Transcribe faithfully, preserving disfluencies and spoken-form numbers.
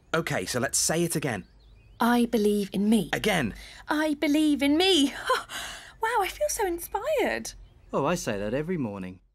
OK, so let's say it again. I believe in me. Again. I believe in me. Wow, I feel so inspired. Oh, I say that every morning.